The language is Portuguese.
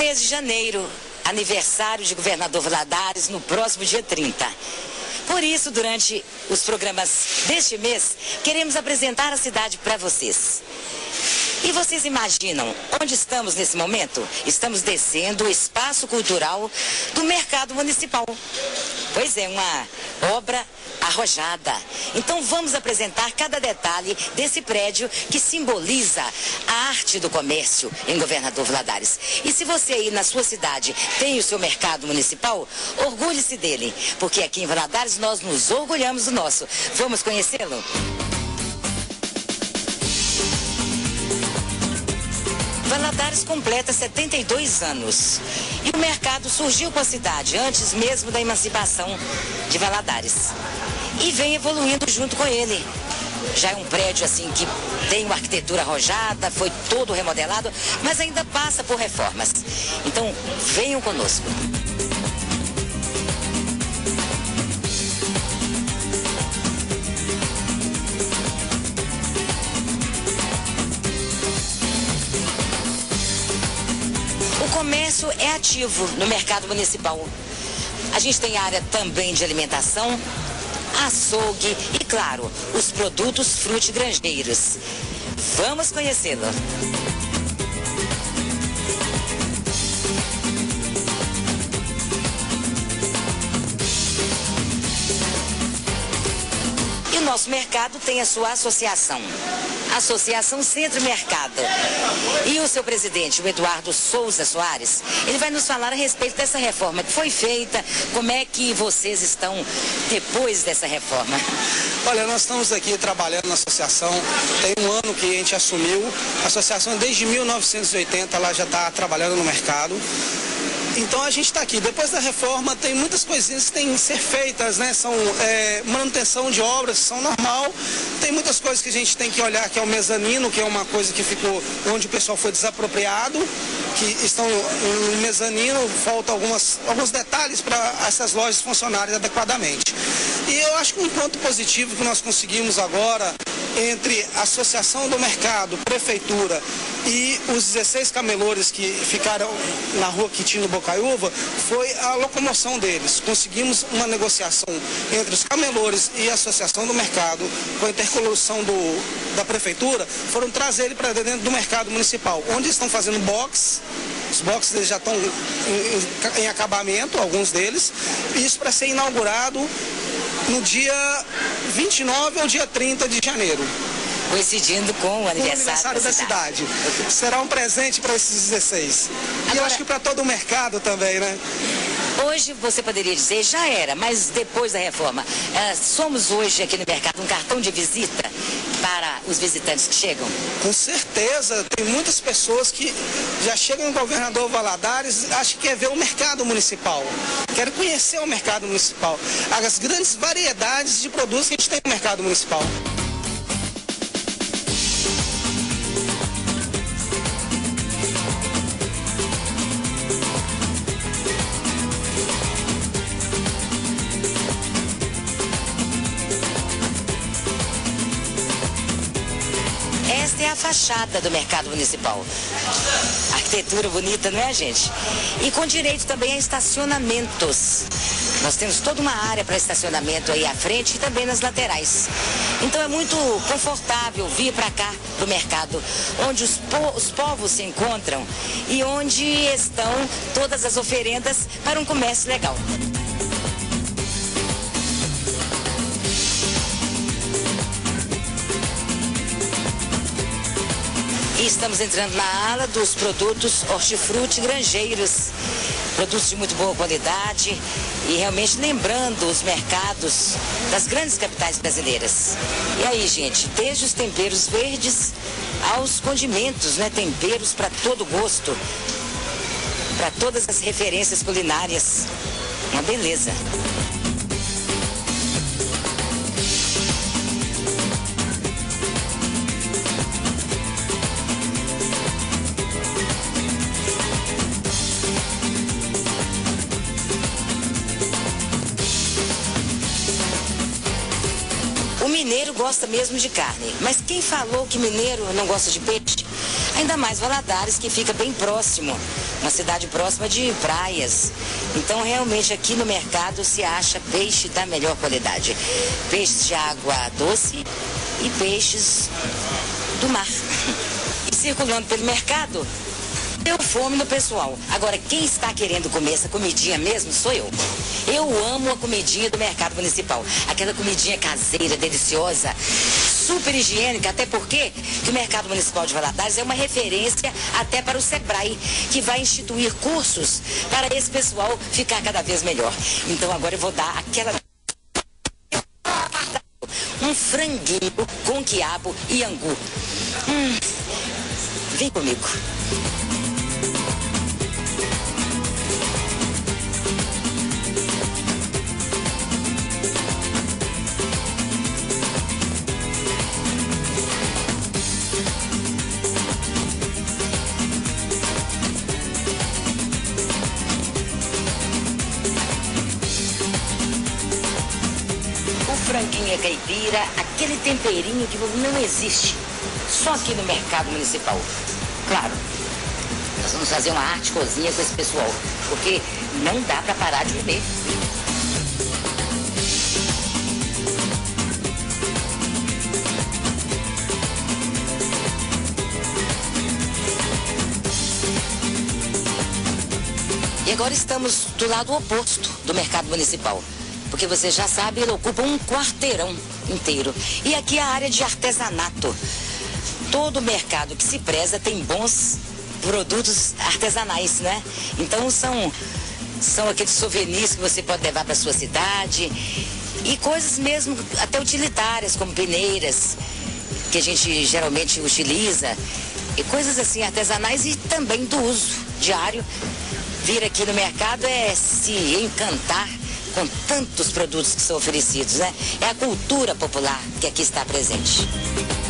mês de janeiro, aniversário de governador Valadares, no próximo dia 30. Por isso, durante os programas deste mês, queremos apresentar a cidade para vocês. E vocês imaginam onde estamos nesse momento? Estamos descendo o espaço cultural do Mercado Municipal. Pois é, uma obra arrojada. Então vamos apresentar cada detalhe desse prédio que simboliza a arte do comércio em Governador Valadares. E se você aí na sua cidade tem o seu mercado municipal, orgulhe-se dele, porque aqui em Valadares nós nos orgulhamos do nosso. Vamos conhecê-lo? Valadares completa 72 anos e o mercado surgiu com a cidade antes mesmo da emancipação de Valadares e vem evoluindo junto com ele. Já é um prédio assim que tem uma arquitetura arrojada, foi todo remodelado, mas ainda passa por reformas. Então venham conosco. O comércio é ativo no mercado municipal. A gente tem área também de alimentação, açougue e, claro, os produtos frutigrangeiros. Vamos conhecê-lo. E o nosso mercado tem a sua associação. Associação Centro Mercado. E o seu presidente, o Eduardo Souza Soares, ele vai nos falar a respeito dessa reforma que foi feita, como é que vocês estão depois dessa reforma. Olha, nós estamos aqui trabalhando na associação, tem um ano que a gente assumiu, a associação desde 1980 ela já está trabalhando no mercado. Então a gente está aqui. Depois da reforma tem muitas coisinhas que têm que ser feitas, né? São manutenção de obras, são normal. Tem muitas coisas que a gente tem que olhar, que é o mezanino, que é uma coisa que ficou onde o pessoal foi desapropriado, que estão no mezanino, faltam alguns detalhes para essas lojas funcionarem adequadamente. E eu acho que um ponto positivo que nós conseguimos agora entre a Associação do Mercado, Prefeitura e os 16 camelores que ficaram na rua Quitino Bocaiúva foi a locomoção deles. Conseguimos uma negociação entre os camelores e a Associação do Mercado, com a intercolocação da Prefeitura, foram trazer ele para dentro do mercado municipal, onde estão fazendo box. Os boxes eles já estão em acabamento, alguns deles, isso para ser inaugurado no dia 29 ao dia 30 de janeiro. Coincidindo com o aniversário da cidade. Será um presente para esses 16. E eu acho que para todo o mercado também, né? Hoje você poderia dizer, já era, mas depois da reforma, somos hoje aqui no mercado um cartão de visita para os visitantes que chegam? Com certeza, tem muitas pessoas que já chegam no Governador Valadares, acham que quer ver o mercado municipal, querem conhecer o mercado municipal, as grandes variedades de produtos que a gente tem no mercado municipal. Esta é a fachada do mercado municipal. Arquitetura bonita, não é, gente? E com direito também a estacionamentos. Nós temos toda uma área para estacionamento aí à frente e também nas laterais. Então é muito confortável vir para cá, para o mercado, onde os povos se encontram e onde estão todas as oferendas para um comércio legal. E estamos entrando na ala dos produtos hortifruti grangeiros. Produtos de muito boa qualidade e realmente lembrando os mercados das grandes capitais brasileiras. E aí, gente, desde os temperos verdes aos condimentos, né? Temperos para todo gosto, para todas as referências culinárias. Uma beleza. mineiro gosta mesmo de carne. Mas quem falou que mineiro não gosta de peixe? Ainda mais Valadares, que fica bem próximo, uma cidade próxima de praias. Então, realmente, aqui no mercado se acha peixe da melhor qualidade. Peixes de água doce e peixes do mar. E circulando pelo mercado, deu fome no pessoal. Agora, quem está querendo comer essa comidinha mesmo sou eu. Eu amo a comidinha do mercado municipal. Aquela comidinha caseira, deliciosa, super higiênica, até porque que o mercado municipal de Valadares é uma referência até para o Sebrae, que vai instituir cursos para esse pessoal ficar cada vez melhor. Então agora eu vou dar aquela... um franguinho com quiabo e angu. Vem comigo. Franguinha caipira, aquele temperinho que não existe, só aqui no mercado municipal. Claro, nós vamos fazer uma arte cozinha com esse pessoal, porque não dá para parar de comer. E agora estamos do lado oposto do mercado municipal. Porque você já sabe, ele ocupa um quarteirão inteiro. E aqui é a área de artesanato. Todo mercado que se preza tem bons produtos artesanais, né? Então são aqueles souvenirs que você pode levar para sua cidade. E coisas mesmo até utilitárias, como peneiras, que a gente geralmente utiliza. E coisas assim artesanais e também do uso diário. Vir aqui no mercado é se encantar com tantos produtos que são oferecidos, né? É a cultura popular que aqui está presente.